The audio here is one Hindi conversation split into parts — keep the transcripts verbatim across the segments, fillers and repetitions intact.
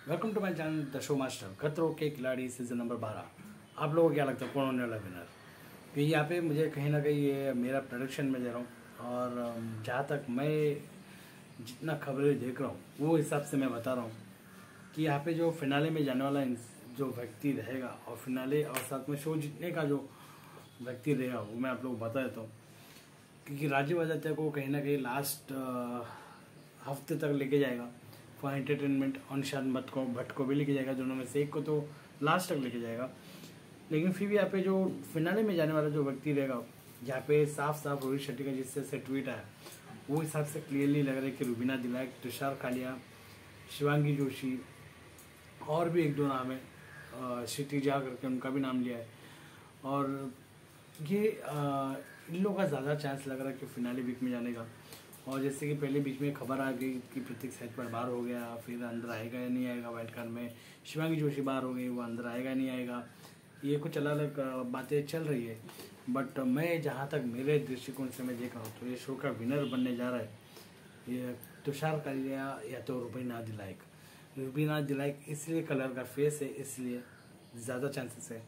Welcome to my channel the show master. Khatron Ke खिलाड़ी सीजन नंबर बारह। आप लोगों को क्या लगता है कौन होने वाला विनर? कि यहाँ पे मुझे कहीं ना कहीं ये मेरा प्रेडिक्शन में दे रहा हूँ, और अम, जहाँ तक मैं जितना खबरें देख रहा हूँ वो हिसाब से मैं बता रहा हूँ कि यहाँ पे जो फिनाले में जाने वाला इंस- जो व्यक्ति रहेगा, और फिनाले और साथ में शो जीतने का जो व्यक्ति रहेगा वो मैं आप लोगों को बता देता हूँ। क्योंकि राजीव आदित्य को कहीं ना कहीं लास्ट हफ्ते तक लेके जाएगा फॉर एंटरटेनमेंट, और निशांत भट्ट को भट्ट को भी लेके जाएगा। दोनों में से एक को तो लास्ट तक लेके जाएगा। लेकिन फिर भी यहाँ पे जो फिनाले में जाने वाला जो व्यक्ति रहेगा, यहाँ पे साफ साफ रोहित शेट्टी का जिससे से ट्वीट आया वो हिसाब से क्लियरली लग रहा है कि रुबीना दिलायक, तुषार कालिया, शिवांगी जोशी और भी एक दो नाम है, अ, क्षितिजा करके उनका भी नाम लिया है। और ये अ, इन लोगों का ज़्यादा चांस लग रहा है कि फिनाले वीक में जाने का। और जैसे कि पहले बीच में खबर आ गई कि प्रतीक सेटपट बाहर हो गया, फिर अंदर आएगा या नहीं आएगा वाइल्ड कार्ड में। शिवांगी जोशी बाहर हो गई, वो अंदर आएगा या नहीं आएगा, ये कुछ अलग अलग बातें चल रही है। बट मैं जहाँ तक मेरे दृष्टिकोण से मैं देख रहा हूँ तो ये शो का विनर बनने जा रहा है ये तुषार कालिया या तो रुबीना दिलायक। रुबीना दिलायक इसलिए कलर का फेस है, इसलिए ज़्यादा चांसेस है।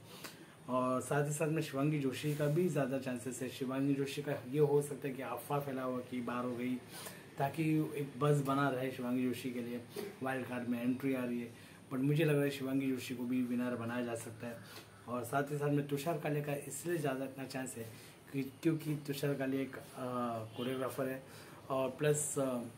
और साथ ही साथ में शिवांगी जोशी का भी ज़्यादा चांसेस है। शिवांगी जोशी का ये हो सकता है कि अफवाह फैला हुआ कि बाहर हो गई, ताकि एक बज़ बना रहे शिवांगी जोशी के लिए, वाइल्ड कार्ड में एंट्री आ रही है। बट मुझे लग रहा है शिवांगी जोशी को भी विनर बनाया जा सकता है। और साथ ही साथ में तुषार कालिया का इसलिए ज़्यादा इतना चांस है कि क्योंकि तुषार कालिया एक कोरियोग्राफर है, और प्लस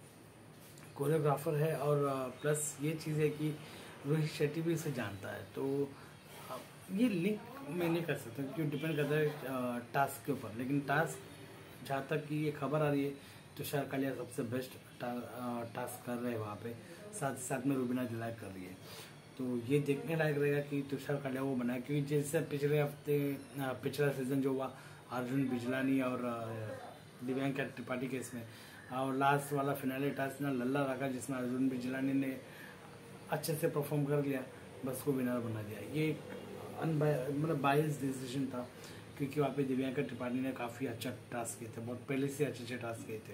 कोरियोग्राफर है, और प्लस ये चीज़ है कि रोहित शेट्टी भी इसे जानता है। तो अ, ये लिंक मैं नहीं कर सकता क्योंकि डिपेंड करता है टास्क के ऊपर। लेकिन टास्क जहाँ तक कि ये खबर आ रही है तुषार कालिया सबसे बेस्ट टा, टास्क कर रहे हैं वहाँ पे, साथ ही साथ में रुबीना दिलायक कर रही है। तो ये देखने लायक रहेगा कि तुषार कालिया वो बनाए, क्योंकि जैसे पिछले हफ्ते अ, पिछला सीजन जो हुआ अर्जुन बिजलानी और अ, दिव्यांका त्रिपाठी केस में, और लास्ट वाला फिनाले टास्क ना लल्ला रखा जिसमें अर्जुन बिजलानी ने अच्छे से परफॉर्म कर लिया, बस को विनर बना दिया। ये एक अनबाय मतलब बायस डिसीजन था, क्योंकि वहाँ पे दिव्यांका त्रिपाठी ने काफ़ी अच्छा टास्क किए थे, बहुत पहले से अच्छे अच्छे टास्क किए थे।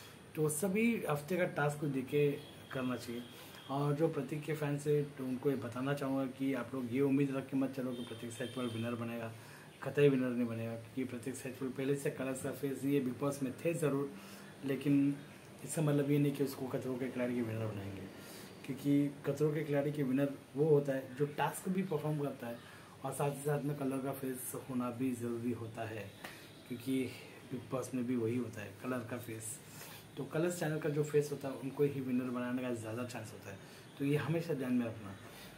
तो सभी हफ्ते का टास्क को देख के करना चाहिए। और जो प्रतीक के फैंस है तो उनको ये बताना चाहूँगा कि आप लोग ये उम्मीद रख के मत चलो कि प्रतीक सेटपल विनर बनेगा। कतई विनर नहीं बनेगा, क्योंकि प्रतीक सेटपल पहले से कलर सरफेस ये बिग बॉस में थे ज़रूर, लेकिन इसका मतलब ये नहीं कि उसको खतरों के खिलाड़ी के विनर बनाएंगे। क्योंकि खतरों के खिलाड़ी के विनर वो होता है जो टास्क भी परफॉर्म करता है, और साथ ही साथ में कलर का फेस होना भी ज़रूरी होता है, क्योंकि बिग बॉस में भी वही होता है कलर का फेस। तो कलर्स चैनल का जो फेस होता है उनको ही विनर बनाने का ज़्यादा चांस होता है। तो ये हमेशा ध्यान में रखना।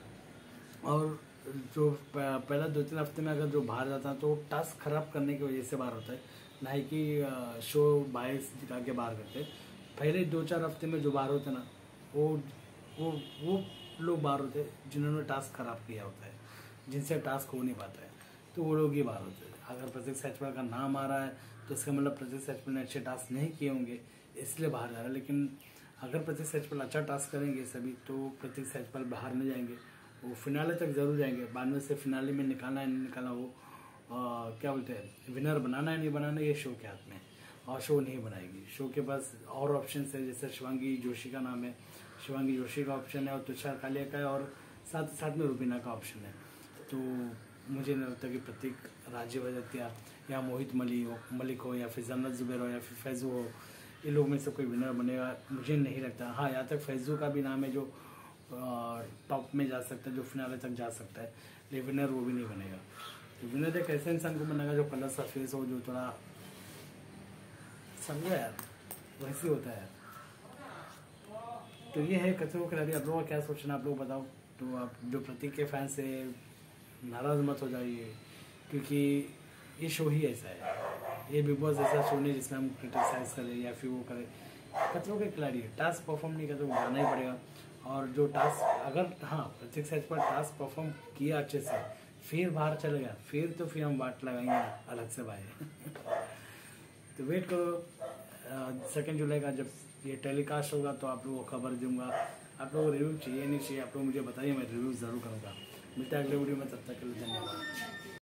और जो प- पहला दो तीन हफ्ते में अगर जो बाहर जाता है तो टास्क खराब करने की वजह से बाहर होता है, ना ही कि अ, शो बायस दिखा के बाहर करते। पहले दो चार हफ्ते में जो बाहर होते ना, वो वो वो लोग बाहर होते हैं जिन्होंने टास्क खराब किया होता है, जिनसे टास्क हो नहीं पाता है, तो वो लोग ही बाहर होते हैं। अगर प्रतीक सेटपल का नाम आ रहा है तो इसका मतलब प्रतीक सेटपल ने अच्छे टास्क नहीं किए होंगे, इसलिए बाहर जा रहा है। लेकिन अगर प्रतीक सेटपल अच्छा टास्क करेंगे सभी, तो प्रतीक सेटपल बाहर नहीं जाएंगे, वो फिनाले तक जरूर जाएंगे। बाद में से फिनाले में निकालना है नहीं निकालना, वो आ, क्या बोलते हैं, विनर बनाना है नहीं बनाना, ये शो के हाथ में। और शो नहीं बनाएगी, शो के पास और ऑप्शन है, जैसे शिवांगी जोशी का नाम है, शिवांगी जोशी का ऑप्शन है, और तुषार कालिया का है, और साथ साथ में रुबीना का ऑप्शन है। तो मुझे नहीं लगता कि प्रतीक, राजीव आदित्य या मोहित मलिक हो मलिक हो या फिर जन्नत जुबैर हो या फिर फैजू हो, इन लोग में से कोई विनर बनेगा, मुझे नहीं लगता। हाँ, यहाँ तक फैजू का भी नाम है जो टॉप में जा सकता है, जो फिनाले तक जा सकता है, लेकिन विनर वो भी नहीं बनेगा। तो विनर एक ऐसे इंसान को बनेगा जो कलर सा फेस हो, जो थोड़ा समझो यार, वैसे होता है। तो ये है खतरों के खिलाड़ी। आप लोगों का क्या सोचना, आप लोग बताओ। तो आप जो प्रतीक के फैंस है नाराज़ मत हो जाइए, क्योंकि ये शो ही ऐसा है, ये बिग बॉस ऐसा शो नहीं जिसमें हम क्रिटिसाइज करें या फिर वो करें। खतरों के खिलाड़ी है, टास्क परफॉर्म नहीं करते तो जाना ही पड़ेगा। और जो टास्क अगर हाँ प्रतीक सेट पर टास्क परफॉर्म किया अच्छे से, फिर बाहर चले गया, फिर तो फिर हम बात लगाएंगे अलग से भाई। तो वेट करो सेकेंड जुलाई का, जब ये टेलीकास्ट होगा तो आप लोगों को खबर दूंगा। आप लोगों को रिव्यू चाहिए नहीं चाहिए, आप लोग मुझे बताइए, मैं रिव्यू ज़रूर करूँगा। मिलता है अगले वीडियो में, तब तक के लिए धन्यवाद।